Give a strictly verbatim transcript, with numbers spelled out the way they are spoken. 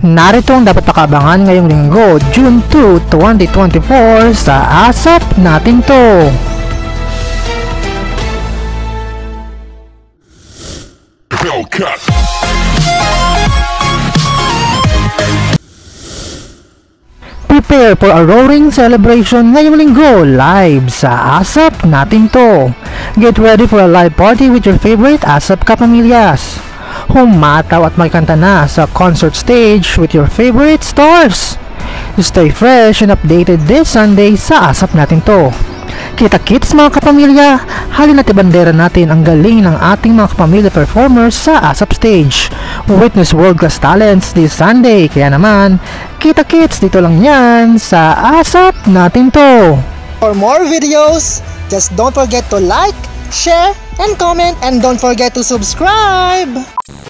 Narito ang dapat pakaabangan ngayong linggo, June two, twenty twenty-four sa ASAP Natin To. Hellcat. Prepare for a roaring celebration ngayong linggo live sa ASAP Natin To. Get ready for a live party with your favorite ASAP kapamilyas. Humataw at makikanta na sa concert stage with your favorite stars. Stay fresh and updated this Sunday sa ASAP Natin To. Kita-kits mga kapamilya, halina't ibandera natin ang galing ng ating mga kapamilya performers sa ASAP stage. Witness world-class talents this Sunday, kaya naman, kita-kits dito lang yan sa ASAP Natin To. For more videos, just don't forget to like, share, and comment, and don't forget to subscribe!